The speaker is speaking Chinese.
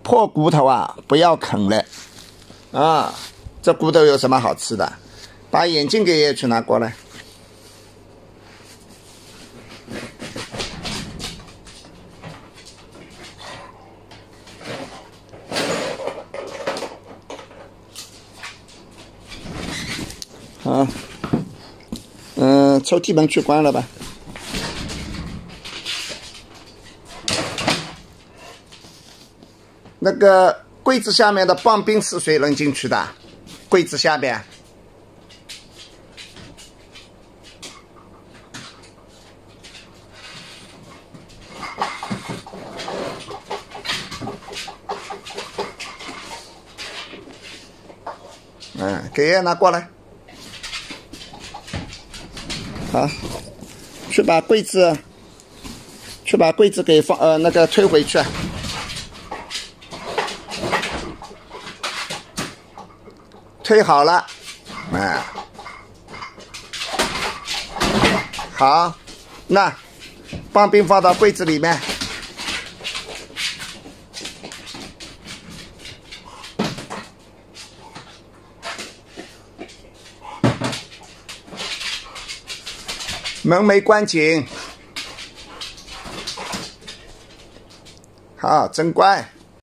破骨头啊，不要啃了啊！这骨头有什么好吃的？把眼镜给爷爷去拿过来。好，抽屉门去关了吧。那个柜子下面的棒冰是谁扔进去的？柜子下边。给爷爷拿过来。好，去把柜子给那个推回去。推好了，好，那棒冰放到柜子里面。门没关紧，好，真乖。